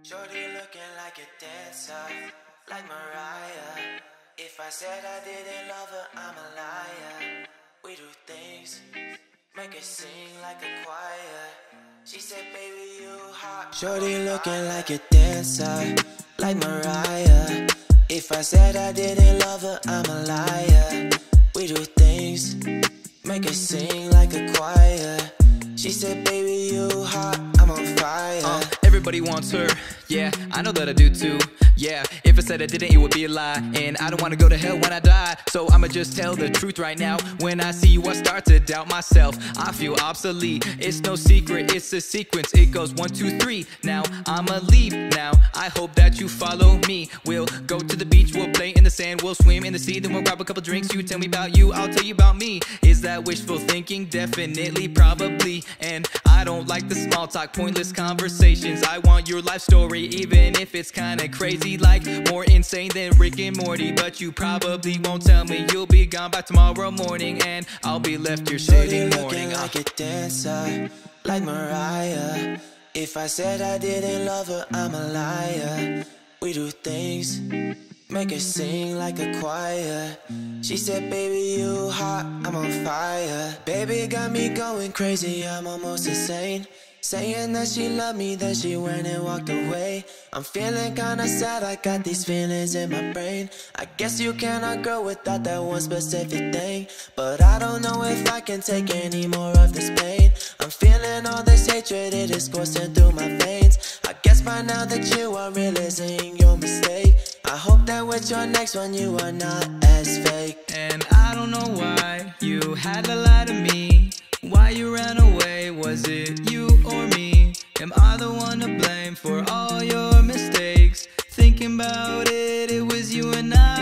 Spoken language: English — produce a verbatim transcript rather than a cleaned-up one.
Shorty looking like a dancer, like Mariah. If I said I didn't love her, I'm a liar. We do things, make it sing like a choir. She said, baby, you hot. Shorty looking like a dancer, like Mariah. If I said I didn't love her, I'm a liar. We do things, make it sing like a choir. She said, baby, you hot, I'm on fire. uh, Everybody wants her, yeah, I know that I do too. Yeah, if I said I didn't, it would be a lie. And I don't wanna go to hell when I die, so I'ma just tell the truth right now. When I see you, I start to doubt myself. I feel obsolete, it's no secret, it's a sequence. It goes one, two, three, now I'ma leave now. I hope that you follow me. We'll go to the beach, we'll play in the sand, we'll swim in the sea, then we'll grab a couple drinks. You tell me about you, I'll tell you about me. Is that wishful thinking? Definitely, probably. And I don't like the small talk, pointless conversations. I want your life story, even if it's kinda crazy, like more insane than Rick and Morty. But you probably won't tell me. You'll be gone by tomorrow morning, and I'll be left here sitting mourning. Looking like a dancer, like Mariah. If I said I didn't love her, I'm a liar. We do things, make her sing like a choir. She said, baby, you hot, I'm on fire. Baby got me going crazy, I'm almost insane. Saying that she loved me, then she went and walked away. I'm feeling kinda sad, I got these feelings in my brain. I guess you cannot grow without that one specific thing. But I don't know if I can take any more of this pain. I'm feeling all this hatred, it is coursing through my veins. I guess by now that you are realizing your mistake. I hope that with your next one you are not as fake. And I don't know why you had to lie to me. Why you ran away, was it you or me? Am I the one to blame for all your mistakes? Thinking about it, it was you and I.